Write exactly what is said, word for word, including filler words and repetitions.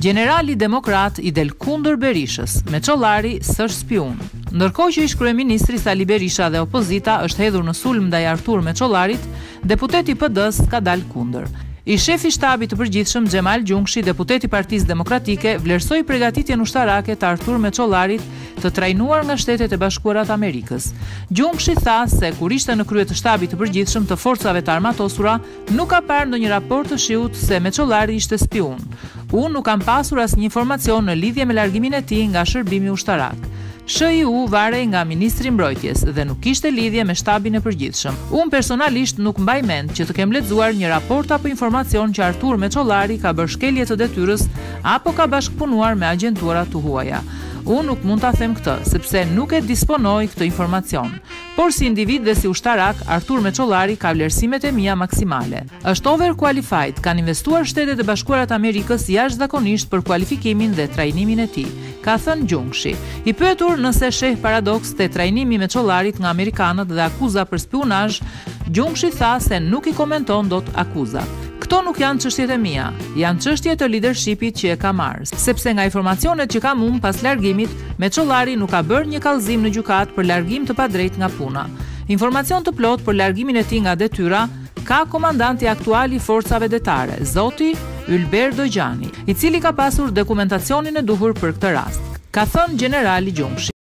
Generali demokrat i del kundër Berishës, me Çollari s'është spiun. Ndërkohë që ish kryeministri Sali Berisha dhe opozita është hedhur në sulm ndaj Artur Meçollarit, deputeti P D-s ka dalë kundër. I shefi shtabit të përgjithshëm Xhemal Gjungshi, deputeti Partisë Demokratike, vlerësoi përgatitjen ushtarake të Artur Meçollarit të trajnuar nga Shtetet e Bashkuara të Amerikës. Gjungshi tha se kur ishte në krye të shtabit të përgjithshëm të forcave të armatosura, nuk ka parë ndonjë raport të shiut se Meçollari ishte spiun. Unë nuk kam pasur asnjë informacion në lidhje me largimin e tij nga shërbimi ushtarak. S H I U varej nga Ministri i Mbrojtjes dhe nuk kishte lidhje me shtabin e përgjithshëm. Unë personalisht nuk mbaj mend që të kem lexuar një raport apo informacion që Artur Meçollari ka bërë shkelje të detyrës apo ka bashkëpunuar me agjentura të huaja. Unë nuk mund ta them këtë, sepse nuk e disponoj këtë informacion. Por si individ dhe si ushtarak, Artur Meçollari ka vlerësimet e mia maksimale. Është overqualified, kanë investuar Shtetet e Bashkuara të Amerikës jashtëzakonisht për kualifikimin dhe trajnimin e tij, ka thënë Gjungshi. I pyetur nëse sheh paradoks te trajnimi i Meçollarit nga amerikanët dhe akuza për spionazh, Gjungshi tha se nuk i komenton dot akuzat. Këto nuk janë çështjet e mia, janë çështje të leadershipit që e ka marrë, sepse nga informacionet që kam unë pas largimit, Meçollari nuk ka bërë një kallëzim në gjykat për largim të padrejtë nga puna. Informacion të plot për largimin e tij nga detyra ka komandanti aktual i forcave detare, zoti Ylber Dojgjani, i cili ka pasur dokumentacionin e duhur për këtë rast, ka thënë generali Gjungshi.